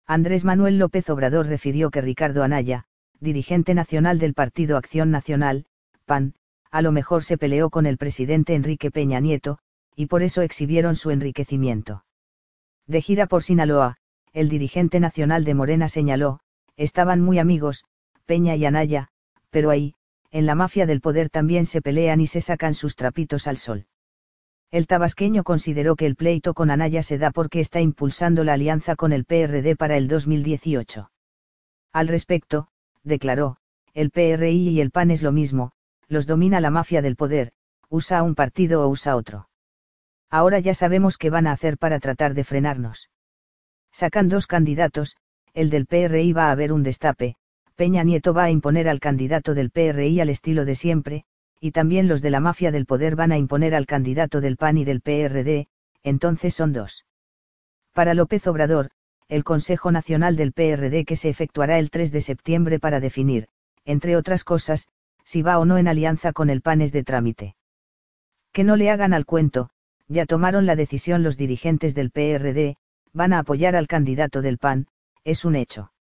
Andrés Manuel López Obrador refirió que Ricardo Anaya, dirigente nacional del Partido Acción Nacional, PAN, a lo mejor se peleó con el presidente Enrique Peña Nieto, y por eso exhibieron su enriquecimiento. De gira por Sinaloa, el dirigente nacional de Morena señaló, estaban muy amigos, Peña y Anaya, pero ahí, en la mafia del poder también se pelean y se sacan sus trapitos al sol. El tabasqueño consideró que el pleito con Anaya se da porque está impulsando la alianza con el PRD para el 2018. Al respecto, declaró, el PRI y el PAN es lo mismo, los domina la mafia del poder, usa un partido o usa otro. Ahora ya sabemos qué van a hacer para tratar de frenarnos. Sacan dos candidatos, el del PRI va a haber un destape, Peña Nieto va a imponer al candidato del PRI al estilo de siempre, y también los de la mafia del poder van a imponer al candidato del PAN y del PRD, entonces son dos. Para López Obrador, el Consejo Nacional del PRD que se efectuará el 3 de septiembre para definir, entre otras cosas, si va o no en alianza con el PAN es de trámite. Que no le hagan al cuento, ya tomaron la decisión los dirigentes del PRD, van a apoyar al candidato del PAN, es un hecho.